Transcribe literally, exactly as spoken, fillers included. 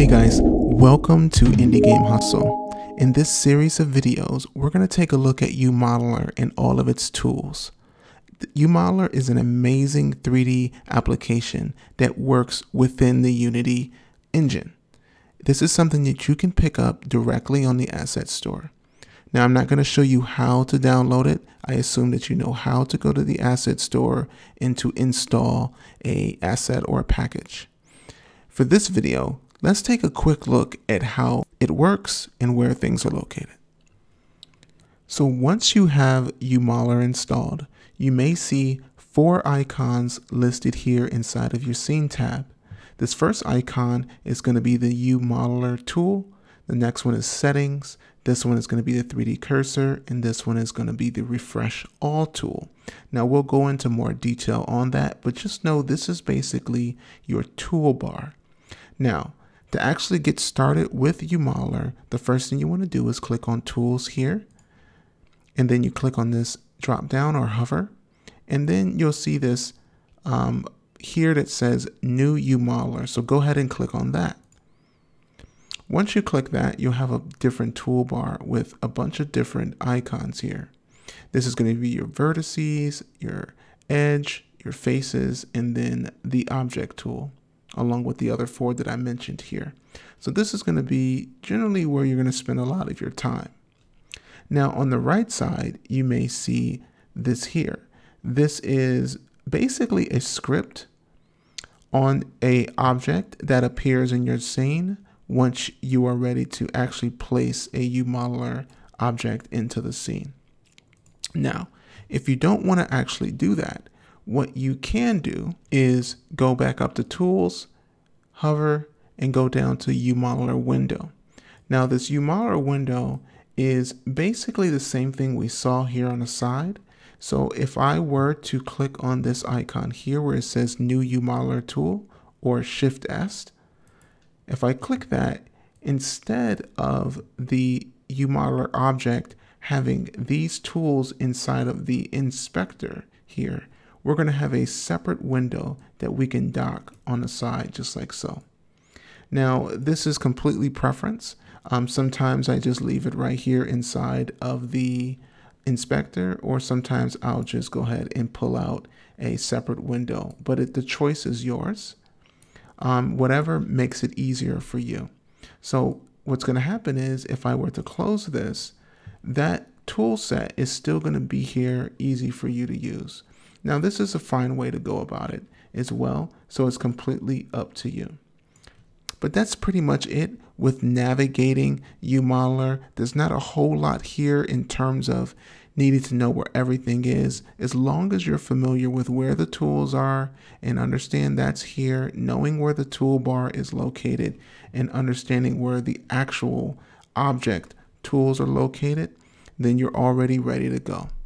Hey guys, welcome to Indie Game Hustle. In this series of videos, we're going to take a look at UModeler and all of its tools. UModeler is an amazing three D application that works within the Unity engine. This is something that you can pick up directly on the asset store. Now, I'm not going to show you how to download it. I assume that you know how to go to the asset store and to install a asset or a package. For this video, let's take a quick look at how it works and where things are located. So once you have UModeler installed, you may see four icons listed here inside of your Scene tab. This first icon is going to be the UModeler tool. The next one is Settings. This one is going to be the three D cursor, and this one is going to be the Refresh All tool. Now we'll go into more detail on that, but just know this is basically your toolbar. Now, to actually get started with UModeler, the first thing you want to do is click on Tools here, and then you click on this drop down or hover, and then you'll see this um, here that says New UModeler. So go ahead and click on that. Once you click that, you'll have a different toolbar with a bunch of different icons here. This is going to be your vertices, your edge, your faces, and then the object tool, along with the other four that I mentioned here. So this is going to be generally where you're going to spend a lot of your time. Now on the right side, you may see this here. This is basically a script on a object that appears in your scene once you are ready to actually place a UModeler object into the scene. Now, if you don't want to actually do that, what you can do is go back up to Tools, hover, and go down to UModeler Window. Now this UModeler Window is basically the same thing we saw here on the side. So if I were to click on this icon here where it says New UModeler Tool or Shift S, if I click that, instead of the UModeler object having these tools inside of the inspector here, we're going to have a separate window that we can dock on the side just like so. Now, this is completely preference. Um, sometimes I just leave it right here inside of the inspector, or sometimes I'll just go ahead and pull out a separate window, but it, the choice is yours. Um, whatever makes it easier for you. So what's going to happen is if I were to close this, that tool set is still going to be here, easy for you to use. Now this is a fine way to go about it as well, so it's completely up to you. But that's pretty much it with navigating UModeler. There's not a whole lot here in terms of needing to know where everything is. As long as you're familiar with where the tools are and understand that's here, knowing where the toolbar is located and understanding where the actual object tools are located, then you're already ready to go.